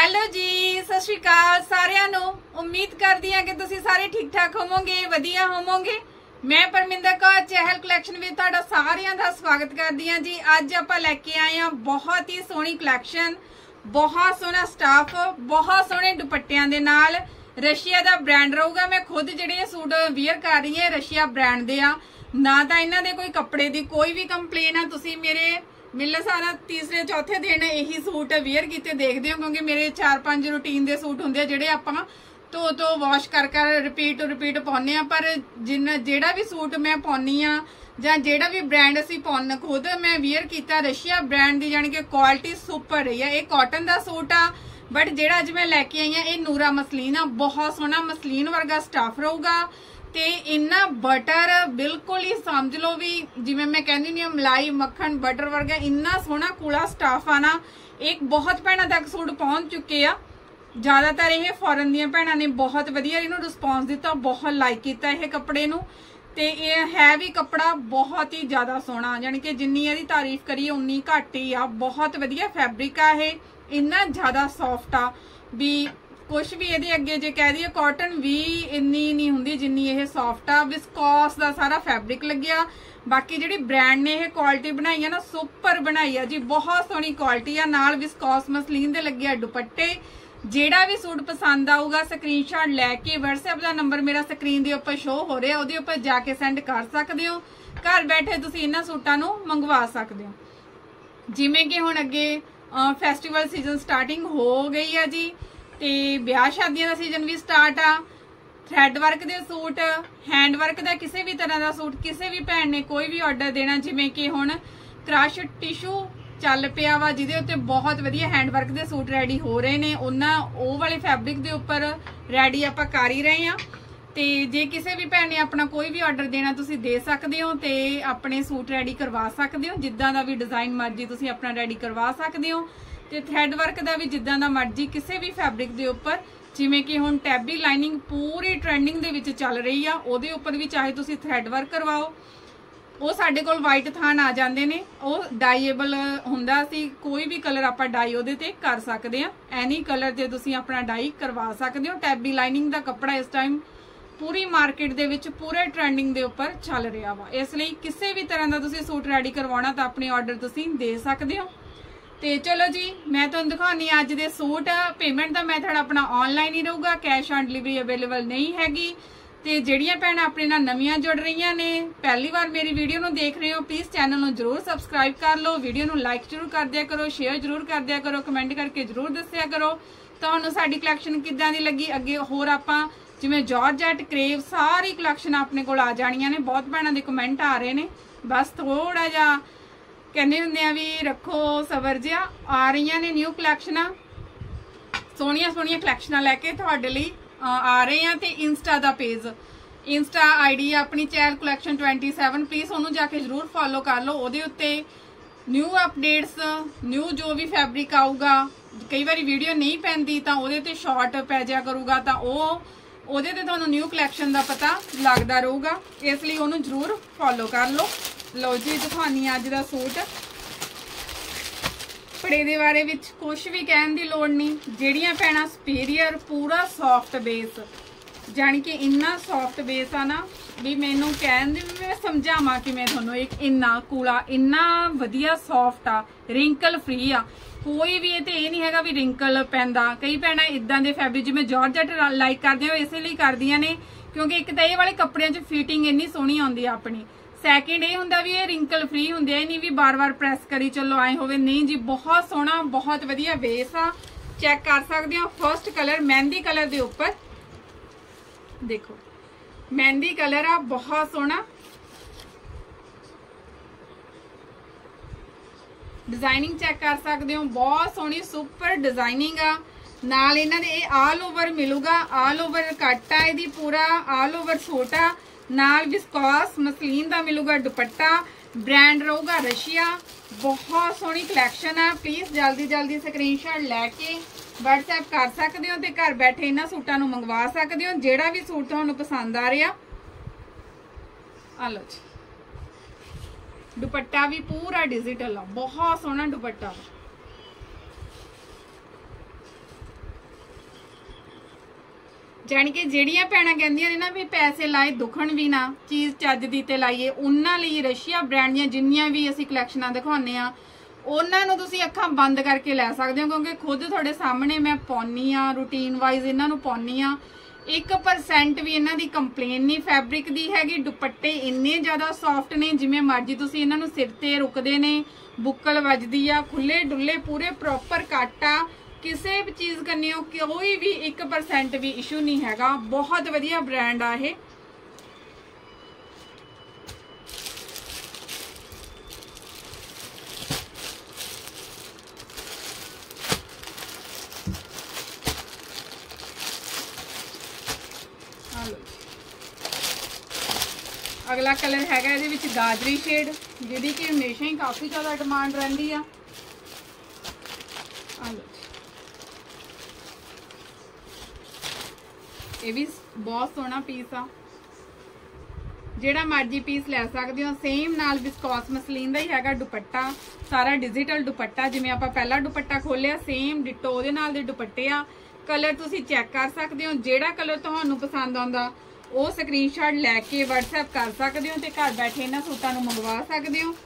Hello ਜੀ, ਸਤਿ ਸ਼੍ਰੀ ਅਕਾਲ ਸਾਰਿਆਂ ਨੂੰ। ਉਮੀਦ ਕਰਦੀ ਹਾਂ ਕਿ ਤੁਸੀਂ ਸਾਰੇ ਠੀਕ ਠਾਕ ਹੋਵੋਗੇ, ਵਧੀਆ ਹੋਵੋਗੇ। ਮੈਂ ਪਰਮਿੰਦਰ ਕੌਰ ਚਹਿਲ ਕਲੈਕਸ਼ਨ ਵਿੱਚ ਤੁਹਾਡਾ ਸਾਰਿਆਂ ਦਾ ਸਵਾਗਤ ਕਰਦੀ ਹਾਂ ਜੀ। ਅੱਜ ਆਪਾਂ ਲੈ ਕੇ ਆਏ ਹਾਂ ਬਹੁਤ ਹੀ ਸੋਹਣੀ ਕਲੈਕਸ਼ਨ, ਬਹੁਤ ਸੋਹਣਾ ਸਟਾਫ, ਬਹੁਤ ਸੋਹਣੇ ਦੁਪੱਟਿਆਂ ਦੇ ਨਾਲ। ਰਸ਼ੀਆ ਦਾ ਬ੍ਰਾਂਡ ਰਹੂਗਾ। ਮੈਂ ਖੁਦ ਜਿਹੜੇ ਸੂਟ ਵੀਅਰ ਕਰ ਰਹੀ ਹਾਂ ਰਸ਼ੀਆ ਬ੍ਰਾਂਡ ਦੇ ਆ। ਨਾ ਤਾਂ ਇਹਨਾਂ ਦੇ ਕੋਈ ਕੱਪੜੇ ਦੀ ਕੋਈ ਵੀ ਕੰਪਲੇਨ ਆ। ਤੁਸੀਂ ਮੇਰੇ ਮਿਲਣ ਸਾਰਾ ਤੀਸਰੇ ਚੌਥੇ ਦਿਨ ਇਹੀ ਸੂਟ ਵੀਅਰ ਕੀਤੇ ਦੇਖਦੇ ਹੋ, ਕਿਉਂਕਿ ਮੇਰੇ 4-5 ਰੂਟੀਨ ਦੇ ਸੂਟ ਹੁੰਦੇ ਆ ਜਿਹੜੇ ਆਪਾਂ ਧੋ ਵਾਸ਼ ਕਰ ਰਿਪੀਟ ਪਾਉਂਦੇ ਆ। ਪਰ ਜਿਹੜਾ ਵੀ ਸੂਟ ਮੈਂ ਪਾਉਣੀ ਆ ਜਾਂ ਜਿਹੜਾ ਵੀ ਬ੍ਰਾਂਡ ਅਸੀਂ ਪਾਉਣ, ਖੁਦ ਮੈਂ ਵੀਅਰ ਕੀਤਾ ਰਸ਼ੀਆ ਬ੍ਰਾਂਡ ਦੀ, ਜਾਣੀ ਕਿ ਕੁਆਲਿਟੀ ਸੁਪਰ ਰਹੀ ਆ। ਇਹ ਕਾਟਨ ਦਾ ਸੂਟ ਆ, ਬਟ ਜਿਹੜਾ ਅੱਜ ਮੈਂ ਲੈ ਕੇ ਆਈ ਆ ਇਹ ਨੂਰਾ ਮਸਲੀਨ ਆ। ਬਹੁਤ ਸੋਹਣਾ ਮਸਲੀਨ ਵਰਗਾ ਸਟਾਫ ਰਹੂਗਾ ਤੇ ਇੰਨਾ ਬਟਰ, ਬਿਲਕੁਲ ਹੀ ਸਮਝ ਲਓ ਵੀ ਜਿਵੇਂ ਮੈਂ ਕਹਿੰਦੀ ਨਹੀਂ ਮਲਾਈ ਮੱਖਣ ਬਟਰ ਵਰਗਾ ਇੰਨਾ ਸੋਹਣਾ ਕੂਲਾ ਸਟਾਫ ਆ ਨਾ। ਇੱਕ ਬਹੁਤ ਭੈਣਾਂ ਤੱਕ ਸੂਟ ਪਹੁੰਚ ਚੁੱਕੇ ਆ। ਜ਼ਿਆਦਾਤਰ ਇਹ ਫੋਰਨ ਦੀਆਂ ਭੈਣਾਂ ਨੇ ਬਹੁਤ ਵਧੀਆ ਇਹਨੂੰ ਰਿਸਪੌਂਸ ਦਿੱਤਾ, ਬਹੁਤ ਲਾਈਕ ਕੀਤਾ ਇਹ ਕੱਪੜੇ ਨੂੰ। ਤੇ ਇਹ ਹੈ ਵੀ ਕੱਪੜਾ ਬਹੁਤ ਹੀ ਜ਼ਿਆਦਾ ਸੋਹਣਾ, ਜਾਣੀ ਕਿ ਜਿੰਨੀ ਇਹਦੀ ਤਾਰੀਫ ਕਰੀਏ ਉਨੀ ਘੱਟ ਹੀ ਆ। ਬਹੁਤ ਵਧੀਆ ਫੈਬਰਿਕ ਆ, ਇਹ ਇੰਨਾ ਜ਼ਿਆਦਾ ਸੌਫਟ ਆ ਵੀ ਕੁਛ ਵੀ ਇਹਦੇ ਅੱਗੇ ਜੇ ਕਹਿ ਦਈਏ ਕਾਟਨ ਵੀ ਇੰਨੀ ਨਹੀਂ ਹੁੰਦੀ ਜਿੰਨੀ ਇਹ ਸੌਫਟ ਆ। ਵਿਸਕੋਸ ਦਾ ਸਾਰਾ ਫੈਬਰਿਕ ਲੱਗਿਆ। ਬਾਕੀ ਜਿਹੜੀ ਬ੍ਰਾਂਡ ਨੇ ਇਹ ਕੁਆਲਿਟੀ ਬਣਾਈ ਆ ਨਾ, ਸੁਪਰ ਬਣਾਈ ਆ ਜੀ, ਬਹੁਤ ਸੋਹਣੀ ਕੁਆਲਿਟੀ ਆ। ਨਾਲ ਵਿਸਕੋਸ ਮਸਲੀਨ ਦੇ ਲੱਗੇ ਆ ਦੁਪੱਟੇ। ਜਿਹੜਾ ਵੀ ਸੂਟ ਪਸੰਦ ਆਊਗਾ ਸਕਰੀਨਸ਼ਾਟ ਲੈ ਕੇ WhatsApp ਦਾ ਨੰਬਰ ਮੇਰਾ ਸਕਰੀਨ ਦੇ ਉੱਪਰ ਸ਼ੋ ਹੋ ਰਿਹਾ, ਉਹਦੇ ਉੱਪਰ ਜਾ ਕੇ ਸੈਂਡ ਕਰ ਸਕਦੇ ਹੋ। ਘਰ ਬੈਠੇ ਤੁਸੀਂ ਇਹਨਾਂ ਸੂਟਾਂ ਨੂੰ ਮੰਗਵਾ ਸਕਦੇ ਹੋ। ਜਿਵੇਂ ਕਿ ਹੁਣ ਅੱਗੇ ਫੈਸਟੀਵਲ ਸੀਜ਼ਨ ਸਟਾਰਟਿੰਗ ਹੋ ਗਈ ਆ ਜੀ, ਤੇ ਵਿਆਹ ਸ਼ਾਦੀਆਂ ਦਾ ਸੀਜ਼ਨ ਵੀ ਸਟਾਰਟ ਆ। ਥ੍ਰੈਡ ਵਰਕ ਦੇ ਸੂਟ, ਹੈਂਡ ਵਰਕ ਦਾ ਕਿਸੇ ਵੀ ਤਰ੍ਹਾਂ ਦਾ ਸੂਟ ਕਿਸੇ ਵੀ ਭੈਣ ਨੇ ਕੋਈ ਵੀ ਆਰਡਰ ਦੇਣਾ, ਜਿਵੇਂ ਕਿ ਹੁਣ ਕ੍ਰਸ਼ ਟਿਸ਼ੂ ਚੱਲ ਪਿਆ ਵਾ ਜਿਹਦੇ ਉੱਤੇ ਬਹੁਤ ਵਧੀਆ ਹੈਂਡ ਵਰਕ ਦੇ ਸੂਟ ਰੈਡੀ ਹੋ ਰਹੇ ਨੇ, ਉਹ ਵਾਲੇ ਫੈਬਰਿਕ ਦੇ ਉੱਪਰ ਰੈਡੀ ਆਪਾਂ ਕਰ ਹੀ ਰਹੇ ਆ। ਤੇ ਜੇ ਕਿਸੇ ਵੀ ਭੈਣ ਨੇ ਆਪਣਾ ਕੋਈ ਵੀ ਆਰਡਰ ਦੇਣਾ ਤੁਸੀਂ ਦੇ ਸਕਦੇ ਹੋ ਤੇ ਆਪਣੇ ਸੂਟ ਰੈਡੀ ਕਰਵਾ ਸਕਦੇ ਹੋ। ਜਿੱਦਾਂ ਦਾ ਵੀ ਡਿਜ਼ਾਈਨ ਮਰਜ਼ੀ ਤੁਸੀਂ ਆਪਣਾ ਰੈਡੀ ਕਰਵਾ ਸਕਦੇ ਹੋ। ਤੇ ਥ੍ਰੈਡ ਵਰਕ ਦਾ ਵੀ ਜਿੱਦਾਂ ਦਾ ਮਰਜ਼ੀ ਕਿਸੇ ਵੀ ਫੈਬਰਿਕ ਦੇ ਉੱਪਰ, ਜਿਵੇਂ ਕਿ ਹੁਣ ਟੈਬੀ ਲਾਈਨਿੰਗ ਪੂਰੀ ਟ੍ਰੈਂਡਿੰਗ ਦੇ ਵਿੱਚ ਚੱਲ ਰਹੀ ਆ, ਉਹਦੇ ਉੱਪਰ ਵੀ ਚਾਹੇ ਤੁਸੀਂ ਥ੍ਰੈਡ ਵਰਕ ਕਰਵਾਓ। ਉਹ ਸਾਡੇ ਕੋਲ ਵਾਈਟ ਥਾਨ ਆ ਜਾਂਦੇ ਨੇ, ਉਹ ਡਾਈਏਬਲ ਹੁੰਦਾ ਸੀ, ਕੋਈ ਵੀ ਕਲਰ ਆਪਾਂ ਡਾਈ ਉਹਦੇ ਤੇ ਕਰ ਸਕਦੇ ਆ। ਐਨੀ ਕਲਰ ਤੇ ਤੁਸੀਂ ਆਪਣਾ ਡਾਈ ਕਰਵਾ ਸਕਦੇ ਹੋ। ਟੈਬੀ ਲਾਈਨਿੰਗ ਦਾ ਕੱਪੜਾ ਇਸ ਟਾਈਮ ਪੂਰੀ ਮਾਰਕੀਟ ਦੇ ਵਿੱਚ ਪੂਰੇ ਟ੍ਰੈਂਡਿੰਗ ਦੇ ਉੱਪਰ ਚੱਲ ਰਿਹਾ ਵਾ। ਇਸ ਲਈ ਕਿਸੇ ਵੀ ਤਰ੍ਹਾਂ ਦਾ ਤੁਸੀਂ ਸੂਟ ਰੈਡੀ ਕਰਵਾਉਣਾ ਤਾਂ ਆਪਣੇ ਆਰਡਰ ਤੁਸੀਂ ਦੇ ਸਕਦੇ ਹੋ। ਤੇ ਚਲੋ ਜੀ, ਮੈਂ ਤੁਹਾਨੂੰ ਦਿਖਾਉਣੀ ਅੱਜ ਦੇ ਸੂਟ। ਪੇਮੈਂਟ ਦਾ ਮੈਥਡ ਆਪਣਾ ਆਨਲਾਈਨ ਹੀ ਰਹੂਗਾ, ਕੈਸ਼ ਔਨ ਡਿਲੀਵਰੀ ਅਵੇਲੇਬਲ ਨਹੀਂ ਹੈਗੀ। ਤੇ ਜਿਹੜੀਆਂ ਭੈਣਾਂ ਆਪਣੇ ਨਾਲ ਨਵੀਆਂ ਜੁੜ ਰਹੀਆਂ ਨੇ, ਪਹਿਲੀ ਵਾਰ ਮੇਰੀ ਵੀਡੀਓ ਨੂੰ ਦੇਖ ਰਹੇ ਹੋ, ਪਲੀਜ਼ ਚੈਨਲ ਨੂੰ ਜਰੂਰ ਸਬਸਕ੍ਰਾਈਬ ਕਰ ਲਓ। ਵੀਡੀਓ ਨੂੰ ਲਾਈਕ ਜਰੂਰ ਕਰ ਦਿਆ ਕਰੋ, ਸ਼ੇਅਰ ਜਰੂਰ ਕਰ ਦਿਆ ਕਰੋ, ਕਮੈਂਟ ਕਰਕੇ ਜਰੂਰ ਦੱਸਿਆ ਕਰੋ ਤੁਹਾਨੂੰ ਸਾਡੀ ਕਲੈਕਸ਼ਨ ਕਿੱਦਾਂ ਦੀ ਲੱਗੀ। ਅੱਗੇ ਹੋਰ ਆਪਾਂ ਜਿਵੇਂ ਜਾਰਜੈਟ, ਕਰੇਵ, ਸਾਰੀ ਕਲੈਕਸ਼ਨ ਆਪਣੇ ਕੋਲ ਆ ਜਾਣੀਆਂ ਨੇ। ਬਹੁਤ ਭੈਣਾਂ ਦੇ ਕਮੈਂਟ ਆ ਰਹੇ ਨੇ, ਬਸ ਥੋੜਾ ਜਿਹਾ ਕਹਿੰਦੇ ਹੁੰਦੇ ਆ ਵੀ ਰੱਖੋ ਸਬਰ ਜਿਹਾ। ਆ ਰਹੀਆਂ ਨੇ ਨਿਊ ਕਲੈਕਸ਼ਨਾਂ, ਸੋਹਣੀਆਂ ਸੋਹਣੀਆਂ ਕਲੈਕਸ਼ਨਾਂ ਲੈ ਕੇ ਤੁਹਾਡੇ ਲਈ ਆ ਰਹੇ ਆ। ਤੇ ਇੰਸਟਾ ਦਾ ਪੇਜ, ਇੰਸਟਾ ਆਈਡੀ ਆਪਣੀ ਚਹਿਲ ਕਲੈਕਸ਼ਨ 27, ਪਲੀਜ਼ ਉਹਨੂੰ ਜਾ ਕੇ ਜਰੂਰ ਫੋਲੋ ਕਰ ਲਓ। ਉਹਦੇ ਉੱਤੇ ਨਿਊ ਅਪਡੇਟਸ, ਨਿਊ ਜੋ ਵੀ ਫੈਬਰਿਕ ਆਊਗਾ, ਕਈ ਵਾਰੀ ਵੀਡੀਓ ਨਹੀਂ ਪੈਂਦੀ ਤਾਂ ਉਹਦੇ ਤੇ ਸ਼ਾਰਟ ਪੈ ਜਾਇਆ ਕਰੂਗਾ, ਤਾਂ ਉਹਦੇ ਤੇ ਤੁਹਾਨੂੰ ਨਿਊ ਕਲੈਕਸ਼ਨ ਦਾ ਪਤਾ ਲੱਗਦਾ ਰਹੂਗਾ। ਇਸ ਲਈ ਉਹਨੂੰ ਜਰੂਰ ਫੋਲੋ ਕਰ ਲਓ। ਲਓ ਜੀ, ਦਿਖਾਉਣੀ ਅੱਜ ਦਾ ਸੂਟ। ਕੱਪੜੇ ਦੇ ਬਾਰੇ ਵਿੱਚ ਕੁਝ ਵੀ ਕਹਿਣ ਦੀ ਲੋੜ ਨਹੀਂ। ਜਿਹੜੀਆਂ ਭੈਣਾਂ ਸੁਪੀਰੀਅਰ ਪੂਰਾ ਸੌਫਟ ਬੇਸ, ਜਾਣੀ ਕਿ ਇੰਨਾ ਸੌਫਟ ਬੇਸ ਆ ਨਾ ਵੀ ਮੈਨੂੰ ਕਹਿਣ ਦੀ ਮੈਂ ਸਮਝਾਵਾਂ ਕਿ ਮੈਂ ਤੁਹਾਨੂੰ ਇੰਨਾ ਕੂਲਾ, ਇੰਨਾ ਵਧੀਆ ਸੌਫਟ ਆ, ਰਿੰਕਲ ਫ੍ਰੀ ਆ। ਕੋਈ ਵੀ ਇਹ ਤੇ ਇਹ ਨਹੀਂ ਹੈਗਾ ਵੀ ਰਿੰਕਲ ਪੈਂਦਾ। ਕਈ ਭੈਣਾਂ ਇਦਾਂ ਦੇ ਫੈਬਰਿਕ ਜਿਵੇਂ ਜਾਰਜੈਟ ਲਾਈਕ ਕਰਦੇ ਹੋ, ਇਸੇ ਲਈ ਕਰਦੀਆਂ ਨੇ ਕਿਉਂਕਿ ਇੱਕ ਤਾਂ ਇਹ ਵਾਲੇ ਕੱਪੜਿਆਂ 'ਚ ਫਿਟਿੰਗ ਇੰਨੀ ਸੋਹਣੀ ਆਉਂਦੀ ਆ ਆਪਣੀ। ਸੈਕਿੰਡ ਇਹ ਹੁੰਦਾ ਵੀ ਇਹ ਰਿੰਕਲ ਫ੍ਰੀ ਹੁੰਦੇ ਆ, ਇਹ ਨਹੀਂ ਵੀ ਬਾਰ-ਬਾਰ ਪ੍ਰੈਸ ਕਰੀ ਚੱਲੋ ਆਏ ਹੋਵੇ, ਨਹੀਂ ਜੀ। ਬਹੁਤ ਸੋਹਣਾ, ਬਹੁਤ ਵਧੀਆ ਬੇਸ ਆ। ਚੈੱਕ ਕਰ ਸਕਦੇ ਹੋ। ਫਰਸਟ ਕਲਰ ਮਹਿੰਦੀ ਕਲਰ ਦੇ ਉੱਪਰ ਦੇਖੋ, ਮਹਿੰਦੀ ਕਲਰ ਆ, ਬਹੁਤ ਸੋਹਣਾ ਡਿਜ਼ਾਈਨਿੰਗ ਚੈੱਕ ਕਰ ਸਕਦੇ ਹੋ। ਬਹੁਤ ਸੋਹਣੀ ਸੁਪਰ ਡਿਜ਼ਾਈਨਿੰਗ ਆ। ਨਾਲ ਇਹਨਾਂ ਦੇ ਇਹ ਆਲ ਓਵਰ ਮਿਲੂਗਾ, ਆਲ ਓਵਰ ਕੱਟ ਆ ਇਹਦੀ, ਪੂਰਾ ਆਲ ਓਵਰ ਸੂਟ ਆ। ਨਾਲ ਵਿਸਕੋਸ ਮਸਲੀਨ ਦਾ ਮਿਲੂਗਾ ਦੁਪੱਟਾ। ਬ੍ਰਾਂਡ ਰਹੂਗਾ ਰਸ਼ੀਆ। ਬਹੁਤ ਸੋਹਣੀ ਕਲੈਕਸ਼ਨ ਆ। ਪਲੀਜ਼ ਜਲਦੀ ਸਕਰੀਨਸ਼ਾਟ ਲੈ ਕੇ WhatsApp ਕਰ ਸਕਦੇ ਹੋ ਤੇ ਘਰ ਬੈਠੇ ਇਹਨਾਂ ਸੂਟਾਂ ਨੂੰ ਮੰਗਵਾ ਸਕਦੇ ਹੋ। ਜਿਹੜਾ ਵੀ ਸੂਟ ਤੁਹਾਨੂੰ ਪਸੰਦ ਆ ਰਿਹਾ, ਆ ਲਓ ਜੀ। ਦੁਪੱਟਾ ਵੀ ਪੂਰਾ ਡਿਜੀਟਲ ਆ, ਬਹੁਤ ਸੋਹਣਾ ਦੁਪੱਟਾ। ਜਾਣੀ कि ਜਿਹੜੀਆਂ ਭੈਣਾਂ ਕਹਿੰਦੀਆਂ ਨੇ ਨਾ ਵੀ ਪੈਸੇ ਲਾਏ ਦੁਖਣ ਵੀ ਨਾ, ਚੀਜ਼ ਚੱਜ ਦੀ ਤੇ ਲਾਈਏ, ਉਹਨਾਂ ਲਈ ਰਸ਼ੀਆ ਬ੍ਰਾਂਡ ਦੀਆਂ ਜਿੰਨੀਆਂ ਵੀ ਅਸੀਂ ਕਲੈਕਸ਼ਨਾਂ ਦਿਖਾਉਂਦੇ ਆ ਉਹਨਾਂ ਨੂੰ ਤੁਸੀਂ ਅੱਖਾਂ ਬੰਦ ਕਰਕੇ ਲੈ ਸਕਦੇ ਹੋ, ਕਿਉਂਕਿ ਖੁਦ ਤੁਹਾਡੇ ਸਾਹਮਣੇ ਮੈਂ ਪਾਉਣੀ ਆ, ਰੂਟੀਨ ਵਾਈਜ਼ ਇਹਨਾਂ ਨੂੰ ਪਾਉਣੀ ਆ। 1% ਵੀ ਇਹਨਾਂ ਦੀ ਕੰਪਲੇਨ ਨਹੀਂ ਫੈਬਰਿਕ ਦੀ ਹੈਗੀ। ਦੁਪੱਟੇ ਇੰਨੇ ਜ਼ਿਆਦਾ ਸੌਫਟ ਨੇ, ਜਿਵੇਂ ਮਰਜ਼ੀ ਤੁਸੀਂ ਇਹਨਾਂ ਨੂੰ ਸਿਰ ਤੇ ਰੁਕਦੇ ਨੇ, ਬੁੱਕਲ ਵੱਜਦੀ ਆ, ਖੁੱਲੇ ਡੁੱਲੇ ਪੂਰੇ ਪ੍ਰੋਪਰ ਕੱਟ ਆ। ਕਿਸੇ ਵੀ ਚੀਜ਼ ਕਰਨੀ ਹੋ ਕੋਈ ਵੀ 1% ਵੀ ਇਸ਼ੂ ਨਹੀਂ ਹੈਗਾ। ਬਹੁਤ ਵਧੀਆ ਬ੍ਰਾਂਡ ਆ ਇਹ। अगला कलर हैगा ਇਹਦੇ ਵਿੱਚ ਗਾਜਰੀ शेड, ਜਿਹਦੀ कि हमेशा ही काफ़ी ज़्यादा डिमांड रहती है। ये भी बहुत सोहना पीस आ, ਜਿਹੜਾ ਮਰਜੀ ਪੀਸ ਲੈ ਸਕਦੇ ਹੋ। सेम नाल विस्कोस मसलीन ਦਾ ही हैगा दुपट्टा, सारा डिजिटल दुपट्टा। जिवें आपां पहला दुपट्टा खोलिया सेम डिटो ਉਹਦੇ ਨਾਲ ਦੇ दुपट्टे आ। कलर तुसीं चेक कर सकते हो, ਜਿਹੜਾ कलर ਤੁਹਾਨੂੰ पसंद आउंदा ਉਹ ਸਕਰੀਨਸ਼ਾਟ ਲੈ ਕੇ WhatsApp कर सकते हो ਤੇ ਘਰ ਬੈਠੇ ਇਹਨਾਂ ਸੂਟਾਂ ਨੂੰ ਮੰਗਵਾ ਸਕਦੇ ਹੋ।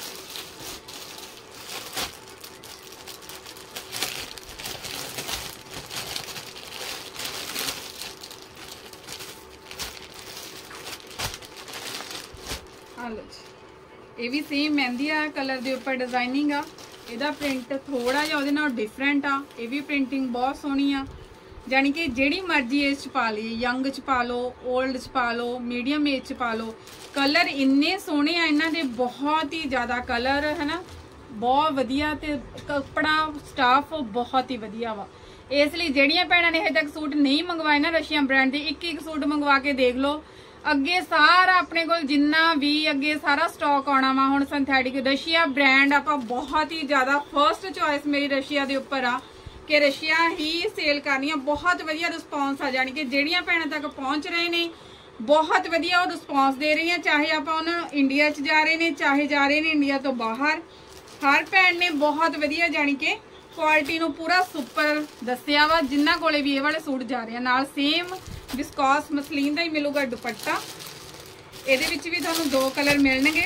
ये भी सेम मेहंदी आ कलर के उपर डिजाइनिंग आ। ਇਹਦਾ ਪ੍ਰਿੰਟ ਥੋੜਾ ਜਿਹਾ ਉਹਦੇ ਨਾਲ ਡਿਫਰੈਂਟ ਆ। ਇਹ ਵੀ ਪ੍ਰਿੰਟਿੰਗ ਬਹੁਤ ਸੋਹਣੀ ਆ, ਜਾਨੀ कि ਜਿਹੜੀ ਮਰਜ਼ੀ ਏਜ ਚ ਪਾ ਲਈ, ਯੰਗ ਚ ਪਾ ਲਓ, 올ਡ ਚ ਪਾ ਲਓ, ਮੀਡੀਅਮ ਏਜ ਚ ਪਾ ਲਓ। ਕਲਰ ਇੰਨੇ ਸੋਹਣੇ ਆ ਇਹਨਾਂ ਦੇ, ਬਹੁਤ ਹੀ ਜ਼ਿਆਦਾ ਕਲਰ ਹੈ ਨਾ, ਬਹੁਤ ਵਧੀਆ ਤੇ ਕੱਪੜਾ ਸਟਾਫ ਬਹੁਤ ਹੀ ਵਧੀਆ ਵਾ। ਇਸ ਲਈ ਜਿਹੜੀਆਂ ਭੈਣਾਂ ਨੇ ਹਜੇ ਤੱਕ ਸੂਟ ਨਹੀਂ ਮੰਗਵਾਏ ਨਾ ਰਸ਼ੀਅਨ ਬ੍ਰਾਂਡ ਦੇ, ਇੱਕ ਸੂਟ ਮੰਗਵਾ ਕੇ ਦੇਖ ਲਓ। ਅੱਗੇ ਸਾਰਾ ਆਪਣੇ ਕੋਲ ਜਿੰਨਾ ਵੀ ਅੱਗੇ ਸਾਰਾ ਸਟਾਕ ਆਉਣਾ ਵਾ ਹੁਣ ਸਿੰਥੈਟਿਕ ਰਸ਼ੀਆ ਬ੍ਰਾਂਡ ਆਪਾਂ ਬਹੁਤ ਹੀ ਜ਼ਿਆਦਾ ਫਰਸਟ ਚੋਇਸ ਮੇਰੀ ਰਸ਼ੀਆ ਦੇ ਉੱਪਰ ਆ ਕਿ ਰਸ਼ੀਆ ਹੀ ਸੇਲ ਕਰਨੀ ਆ। ਬਹੁਤ ਵਧੀਆ ਰਿਸਪੌਂਸ ਆ, ਜਾਣੀ ਕਿ ਜਿਹੜੀਆਂ ਭੈਣਾਂ ਤੱਕ ਪਹੁੰਚ ਰਹੇ ਨੇ ਬਹੁਤ ਵਧੀਆ ਉਹ ਰਿਸਪੌਂਸ ਦੇ ਰਹੀਆਂ। ਚਾਹੇ ਆਪਾਂ ਉਹਨਾਂ ਇੰਡੀਆ 'ਚ ਜਾ ਰਹੇ ਨੇ, ਚਾਹੇ ਜਾ ਰਹੇ ਨੇ ਇੰਡੀਆ ਤੋਂ ਬਾਹਰ, ਹਰ ਭੈਣ ਨੇ ਬਹੁਤ ਵਧੀਆ ਜਾਣੀ ਕਿ ਕੁਆਲਿਟੀ ਨੂੰ ਪੂਰਾ ਸੁਪਰ ਦੱਸਿਆ ਵਾ। ਜਿਨ੍ਹਾਂ ਕੋਲੇ ਵੀ ਇਹ ਵਾਲੇ ਸੂਟ ਜਾ ਰਹੇ ਆ ਨਾਲ ਸੇਮ ਵਿਸਕੋਸ ਮਸਲੀਨ ਦਾ ਹੀ ਮਿਲੂਗਾ ਦੁਪੱਟਾ। ਇਹਦੇ ਵਿੱਚ ਵੀ ਤੁਹਾਨੂੰ 2 ਕਲਰ ਮਿਲਣਗੇ।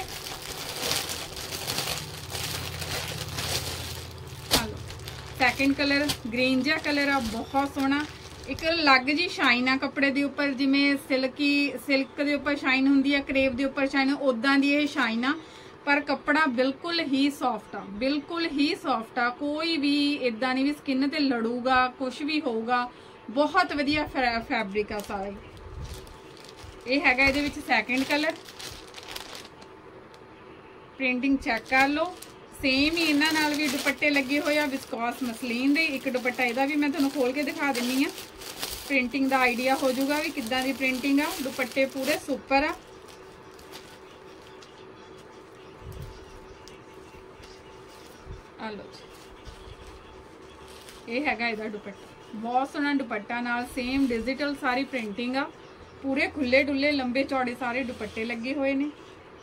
ਸੈਕਿੰਡ ਕਲਰ ਗ੍ਰੀਨ ਜਿਹਾ ਕਲਰ ਆ, ਬਹੁਤ ਸੋਹਣਾ। ਇੱਕ ਅਲੱਗ ਜੀ ਸ਼ਾਈਨ ਆ ਕੱਪੜੇ ਦੇ ਉੱਪਰ, ਜਿਵੇਂ ਸਿਲਕ ਦੇ ਉੱਪਰ ਸ਼ਾਈਨ ਹੁੰਦੀ ਆ, ਕਰੇਪ ਦੇ ਉੱਪਰ ਸ਼ਾਈਨ, ਉਦਾਂ ਦੀ ਇਹ ਸ਼ਾਈਨ ਆ। पर कपड़ा बिल्कुल ही सॉफ्ट आ, बिल्कुल ही सॉफ्ट आ। कोई भी इदा नहीं भी स्किन ते लड़ूगा, कुछ भी होगा। बहुत वधिया फैब्रिक आ सारा ही। ये हैगा इहदे विच सैकेंड कलर। प्रिंटिंग चेक कर लो, सेम ही इन्हां नाल भी दुपट्टे लगे हुए आ विस्कोस मसलीन दे। एक दुपट्टा इहदा भी मैं तुहानूं खोल के दिखा दिंदी आ, प्रिंटिंग दा आइडिया हो जाऊगा भी किद्दां दी प्रिंटिंग आ। दुपट्टे पूरे सुपर आ। लो ये हैगा इहदा दुपट्टा, बहुत सोहना दुपट्टा नाल सेम डिजिटल सारी प्रिंटिंग आ। पूरे खुले डुले लंबे चौड़े सारे दुपट्टे लगे हुए ने।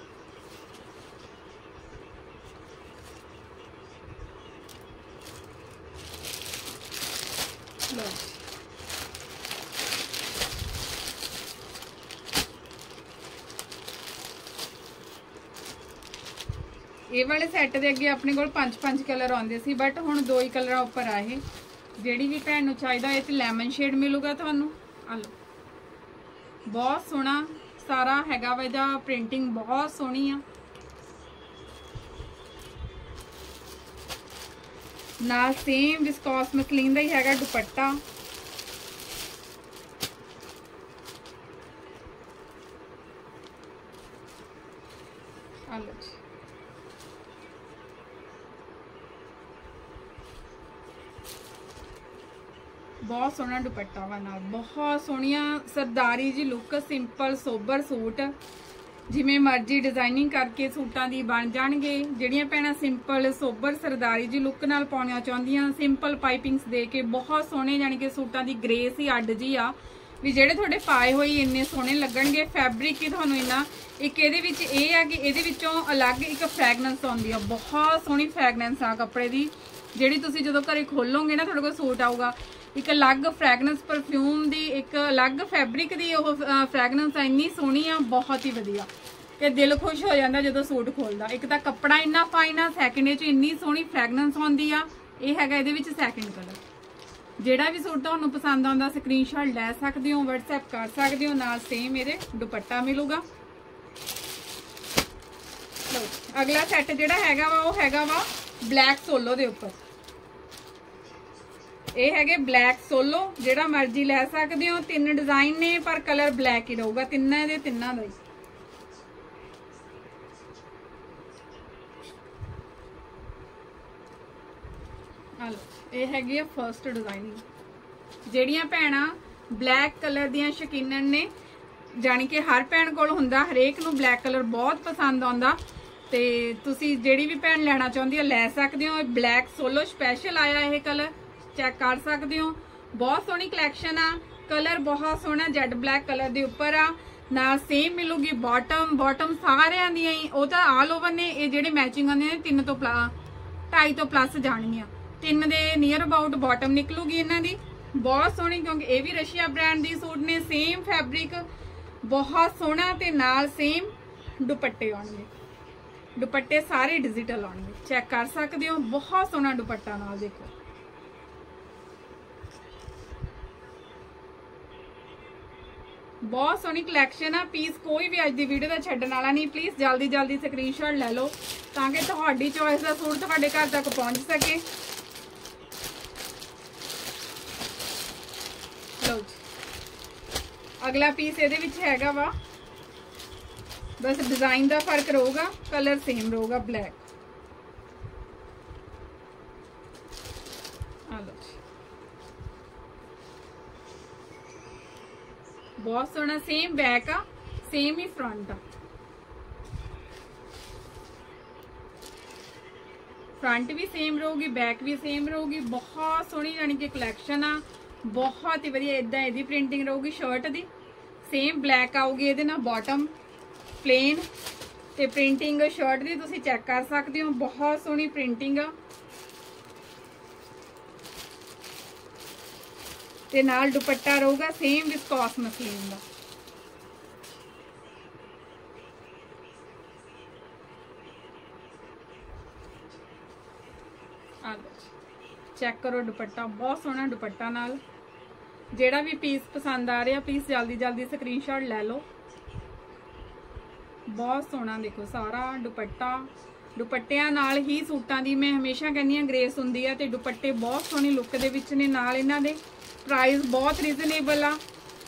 लो ਇਹ ਵਾਲੇ ਸੈੱਟ ਦੇ ਅੱਗੇ ਆਪਣੇ ਕੋਲ 5-5 ਕਲਰ ਆਉਂਦੇ ਸੀ, ਬਟ ਹੁਣ 2 ਹੀ ਕਲਰਾਂ ਉੱਪਰ ਆ ਇਹ। ਜਿਹੜੀ ਵੀ ਭੈਣ ਨੂੰ ਚਾਹੀਦਾ ਇਹ ਤੇ ਲੈਮਨ ਸ਼ੇਡ ਮਿਲੂਗਾ ਤੁਹਾਨੂੰ। ਆ ਲਓ, ਬਹੁਤ ਸੋਹਣਾ ਸਾਰਾ ਹੈਗਾ ਵਾ, ਇਹਦਾ ਪ੍ਰਿੰਟਿੰਗ ਬਹੁਤ ਸੋਹਣੀ ਆ। ਨਾਲ ਸੇਮ ਵਿਸਕੋਸ ਮਸਲੀਨ ਦਾ ਹੀ ਹੈਗਾ ਦੁਪੱਟਾ। ਆ ਲਓ ਜੀ, बहुत सोहना दुपट्टा वा नाल, बहुत सोहनिया सरदारी जी लुक। सिंपल सोबर सूट जिमें मर्जी डिजाइनिंग करके सूटां दी बन जाणगे। जिहड़ियां भैणां सिंपल सोबर सरदारी जी लुक नाल पाउणियां चाहुंदियां, सिंपल पाइपिंग्स दे के बहुत सोहणे जानी कि सूटां दी ग्रेस ही अड्ड जी आ भी ਜਿਹੜੇ ਤੁਹਾਡੇ ਪਾਏ ਹੋਏ ਇੰਨੇ ਸੋਹਣੇ ਲੱਗਣਗੇ। ਫੈਬਰਿਕ ਹੀ ਤੁਹਾਨੂੰ ਇੰਨਾ ਇੱਕ ਇਹਦੇ ਵਿੱਚ ਇਹ ਆ ਕਿ ਇਹਦੇ ਵਿੱਚੋਂ ਅਲੱਗ ਇੱਕ ਫ੍ਰੈਗਨੈਂਸ ਆਉਂਦੀ ਆ, ਬਹੁਤ ਸੋਹਣੀ ਫ੍ਰੈਗਨੈਂਸ ਆ ਕੱਪੜੇ ਦੀ। ਜਿਹੜੀ ਤੁਸੀਂ ਜਦੋਂ ਘਰੇ ਖੋਲੋਗੇ ਨਾ ਤੁਹਾਡੇ ਕੋਲ ਸੂਟ ਆਊਗਾ, एक अलग फ्रैगनेंस परफ्यूम दी, एक अलग फैब्रिक दी ओह फ्रैगनेंस इन्नी सोहनी आ, बहुत ही वधिया कि दिल खुश हो जाता जो सूट खोलदा। एक तो कपड़ा इन्ना फाइन आ, सैकेंड च इन्नी सोहनी फ्रैगनेंस आउंदी आ। यह हैगा इहदे विच सैकेंड कलर। जिहड़ा भी सूट तुहानूं पसंद आउंदा स्क्रीनशॉट लै सकदे हो, WhatsApp कर सकदे हो, नाल सेम इहदे दुपट्टा मिलूगा। अगला सैट जिहड़ा हैगा वा ओह हैगा वा ब्लैक सोलो दे उपर। ये है ब्लैक सोलो, जिहड़ा मर्जी लै सकते हो। 3 डिजाइन ने पर कलर ब्लैक ही रहूगा तिन्ना दे तिन्ना दा ही। ये हैगी है फर्स्ट डिजाइनिंग। जिहड़ियां भैणां ब्लैक कलर दियां शकीनन ने, जानी कि हर भैन कोल हुंदा, हरेक नूं ब्लैक कलर बहुत पसंद आउंदा, ते तुसी जिहड़ी भी भैन लैना चाहुंदी है लै सकदे हो। ब्लैक सोलो स्पैशल आया यह कलर, चैक कर सकते हो। बहुत सोहनी कलैक्शन आ, कलर बहुत सोहना जैड ब्लैक कलर के उपर आ। नाल सेम मिलूगी बॉटम। बॉटम सारियां दी वो तो ऑल ओवर ने, ये जेडे मैचिंग आने 3 तो 2.5 तो प्लस जानियां, 3 दे नियर अबाउट बॉटम निकलूगी इन्हां दी। बहुत सोहनी, क्योंकि ये भी रशिया ब्रांड दी सूट ने। सेम फैब्रिक बहुत सोहना, ते नाल सेम दुपट्टे आउणगे। दुपट्टे सारे डिजिटल आउणगे, चैक कर सकते हो। बहुत सोहना दुपट्टा नाल देखो। बहुत सोहनी कलैक्शन आ। पीस कोई भी अज की वीडियो का छड्डण वाला नहीं। प्लीज़ जल्दी जल्दी स्क्रीनशॉट ले लो ताकि तुहाडी चॉइस का सूट तुहाडे घर तक पहुंच सके। लो जी, अगला पीस ये हैगा वा, बस डिजाइन का फर्क रहूगा, कलर सेम रहूगा ब्लैक। बहुत सोहना सेम बैक आ, सेम ही फ्रंट आ। फ्रंट भी सेम रहूगी, बैक भी सेम रहूगी। बहुत सोहनी यानी कि कलैक्शन आ, बहुत ही वधिया। इदां इहदी प्रिंटिंग रहूगी शर्ट दी, सेम ब्लैक आऊगी इहदे नाल बॉटम प्लेन, ते प्रिंटिंग शर्ट दी तुसीं चैक कर सकते हो। बहुत सोहनी प्रिंटिंग आ, ते नाल दुपट्टा रहूगा सेम विस्कॉस मसलीन का। चेक करो दुपट्टा, बहुत सोहना दुपट्टा नाल। जेड़ा भी पीस पसंद आ रहा प्लीज़ जल्दी जल्दी स्क्रीनशॉट ले लो। बहुत सोहना देखो सारा दुपट्टा। दुपट्टियां नाल ही सूटां दी मैं हमेशा कहनी हाँ ग्रेस हुंदी है, ते दुपट्टे बहुत सोहनी लुक दे विच ने। नाल इन्हां दे प्राइस बहुत रीजनेबल आ।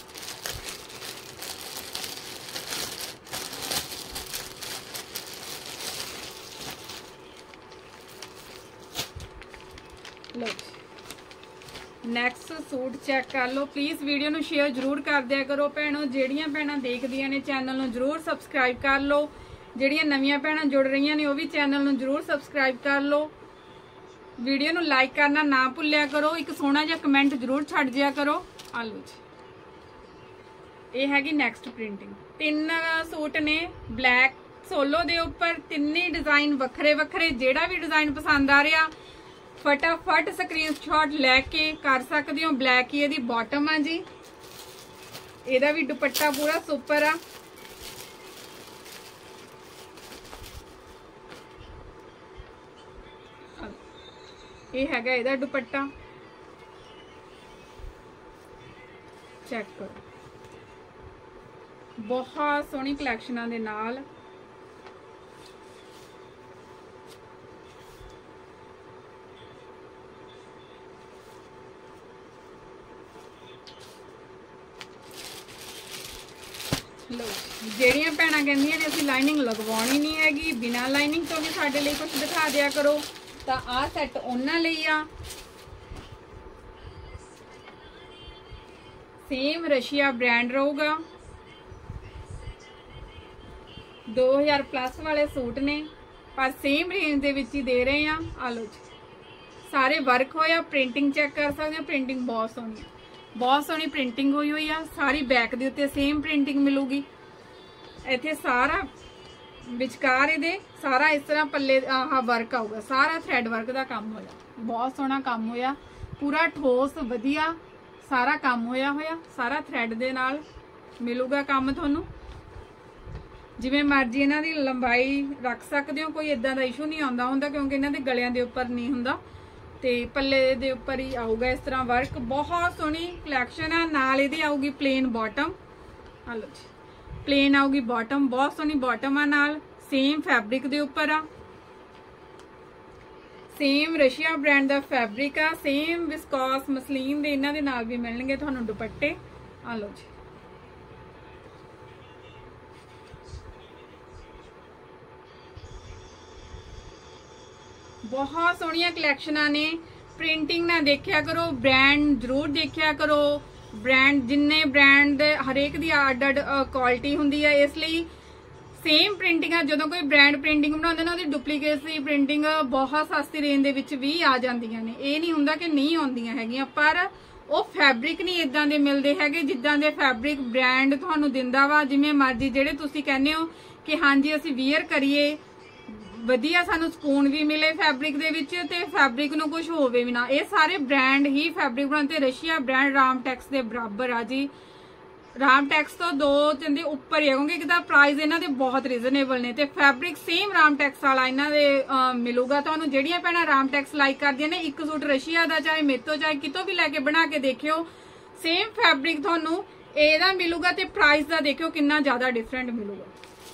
लो नैक्सट सूट चेक कर लो। प्लीज़ वीडियो नूं शेयर जरूर कर दिया करो भैनों। जिहड़ियां भैणां देखदियां ने चैनल नूं जरूर सबसक्राइब कर लो। जिहड़ियां नवीआं भैणां जुड़ रही ने वो भी चैनल नूं जरूर सबसक्राइब कर लो। वीडियो नूं लाइक करना ना भुल्लिया करो। एक सोहना जिहा कमेंट जरूर छड्ड दिया करो। आलू जी ये हैगी नैक्सट प्रिंटिंग। 3 सूट ने ब्लैक सोलो दे उपर, 3 डिजाइन वखरे वखरे। जिहड़ा भी डिजाइन पसंद आ रहा फटाफट स्क्रीनशॉट लैके कर सकते हो। ब्लैक ही इहदी बॉटम आ जी, इहदा भी दुपट्टा पूरा सुपर आ। ये हैगा इहदा दुपट्टा, चेक करो। बहुत सोहनी कलैक्शनां दे नाल लो ਜਿਹੜੀਆਂ ਭੈਣਾਂ ਕਹਿੰਦੀਆਂ ਨੇ ਅਸੀਂ ਲਾਈਨਿੰਗ ਲਗਵਾਉਣੀ ਨਹੀਂ ਹੈਗੀ, ਬਿਨਾ ਲਾਈਨਿੰਗ ਤੋਂ ਵੀ ਸਾਡੇ ਲਈ ਕੁਝ ਦਿਖਾ ਦਿਆ ਕਰੋ, ਤਾਂ ਆਹ ਸੈੱਟ ਉਹਨਾਂ ਲਈ ਆ। सेम रशिया ब्रांड रहूगा। 2000 प्लस वाले सूट ने पर सेम रेंज दे विच ही दे रहे हैं। आ लो जी सारे वर्क होया, प्रिंटिंग चेक कर सकते हो। प्रिंटिंग बहुत सोहनी, बहुत सोहनी प्रिंटिंग हुई हुई आ। सारी बैक दे उत्ते सेम प्रिंटिंग मिलूगी। इत्थे सारा विचकार इहदे सारा इस तरह पल्ले आह वर्क आऊगा, सारा थ्रेड वर्क का काम होया, बहुत सोहना काम होया। पूरा ठोस वधिया सारा काम होया होया, सारा थ्रैड दे नाल मिलूगा काम तुहानू। जिवें मर्जी इन्हां दी लंबाई रख सकते हो, कोई इदां दा इशू नहीं आउंदा हुंदा क्योंकि इन्हां दे गलियां दे उपर नहीं हुंदा ते पल्ले दे उपर ही आऊगा इस तरह वर्क। बहुत सोहनी कलैक्शन है। नाल इहदी आऊगी प्लेन बॉटम, आ लो जी प्लेन आऊगी बॉटम, बहुत सोहनी बॉटम आ, नाल सेम फैब्रिक दे उपर आ, सेम रशिया ब्रांड दा फैब्रिक आ, सेम विस्कॉस मसलीन दे इन्हां दे नाल भी मिलणगे तुहानू दुपट्टे। आ लो जी बहुत सोहनिया कलैक्शनां ने। प्रिंटिंग ना देखिया करो, ब्रांड जरूर देखिया करो। ब्रांड जिन्ने ब्रांड हरेक दी अड अड क्वालिटी हुंदी है, इसलिए सेम प्रिंटिंग जो कोई ब्रांड प्रिंटिंग बनाते हैं डुप्लीकेट की प्रिंटिंग बहुत सस्ती रेंज के भी आ जांदियां ने। ये नहीं हुंदा कि नहीं आउंदियां हैगियां, पर वो फैब्रिक नहीं इदां दे मिलदे हैगे जिद्दां दे फैब्रिक ब्रांड तुहानू दिंदा वा। जिवें मर्जी जेहड़े तुसी कहने हो कि हाँ जी असीं वियर करिए, वधिया सानू सुकून भी मिले फैब्रिक दे विच ते फैब्रिक नू कुछ होवे भी ना, ये सारे ब्रांड ही फैब्रिक बनाते। रशिया ब्रांड रामटेक्स दे बराबर आ जी, रामटेक्स तो 2-3 दे उपर ही है क्योंकि इहदा प्राइस इन्हां दे बहुत रीजनेबल ने ते फैब्रिक सेम रामटेक्स वाला इन्हां दे मिलूगा तुहानू। जिहड़ियां भैणां रामटेक्स लाइक करदियां ने, एक सूट रशिया दा चाहे मेरे तो चाहे कितों भी लैके बना के देखियो, सेम फैब्रिक तुहानू इहदा मिलूगा ते प्राइस दा देखियो कितना ज्यादा डिफरेंट मिलूगा।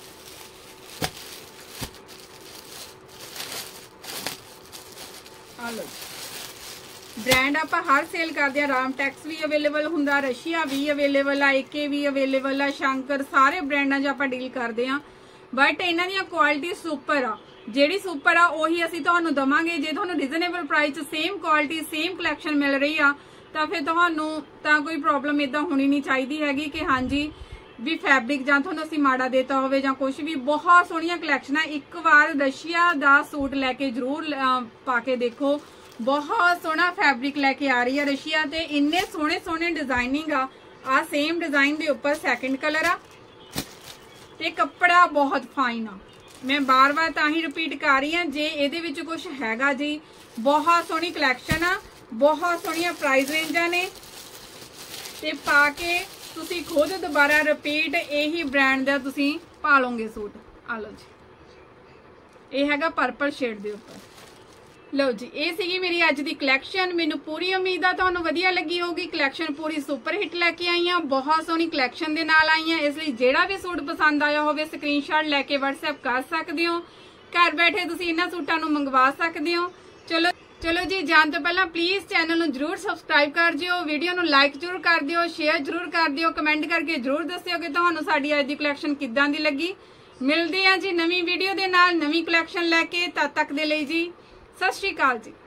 ब्रांड आप हर सेल करते हैं। रामटेक्स भी अवेलेबल हुंदा, रशिया भी अवेलेबल है, एके भी अवेलेबल है, शंकर, सारे ब्रांडा आप डील करते हैं। बट इन्हां दी क्वालिटी सुपर आ, जिहड़ी सुपर आ उही असीं तुहानू दवांगे। जे तुहानू reasonable price same quality same collection मिल रही आ तां फिर तुहानू तां कोई प्रॉब्लम इदां होनी नहीं चाहिदी हैगी कि हाँ जी भी फैब्रिक जां तुहानू असीं माड़ा देता होवे जां कुछ भी। बहुत सोहणियां कलैक्शन है, एक बार रशिया दा सूट लैके जरूर पा के देखो। बहुत सोहना फैब्रिक लैके आ रही है रशिया ते इन्ने सोहने सोहने डिजाइनिंग आ सेम डिजाइन दे उपर सैकेंड कलर आ ते कपड़ा बहुत फाइन आ। मैं बार बार तां ही रिपीट कर रही हूं, जे इहदे विच कुछ हैगा जी बहुत सोहनी कलैक्शन आ, बहुत सोहणियां प्राइस रेंजां ने ते पा के तुसी खुद दोबारा रिपीट यही ब्रांड दा तुसी पा लोगे सूट। आ लो जी ये हैगा पर्पल शेड दे उपर। लो जी ये सीगी मेरी अज दी कलैक्शन। मैनू पूरी उम्मीद आ तुहानू वधिया लगी होगी। कलैक्शन पूरी सुपर हिट लैके आई हां, बहुत सोहनी कलैक्शन दे नाल आई हां, इसलिए जेड़ा भी सूट पसंद आया होवे स्क्रीनशॉट लैके WhatsApp कर सकदे हो। घर बैठे तुसी इन्हां सूटां नू मंगवा सकदे हो। चलो जी जान तो पहला प्लीज़ चैनल नू जरूर सबसक्राइब कर दिओ, वीडियो नू लाइक जरूर कर दिओ, शेयर जरूर कर दिओ, कमेंट करके जरूर दस्सिओ कि तुहानू साडी अज दी कलैक्शन किद्दां दी लगी। मिलदे हां जी नवीं वीडियो दे नाल नवीं कलैक्शन लैके, तद तक दे लई जी सत श्री अकाल जी।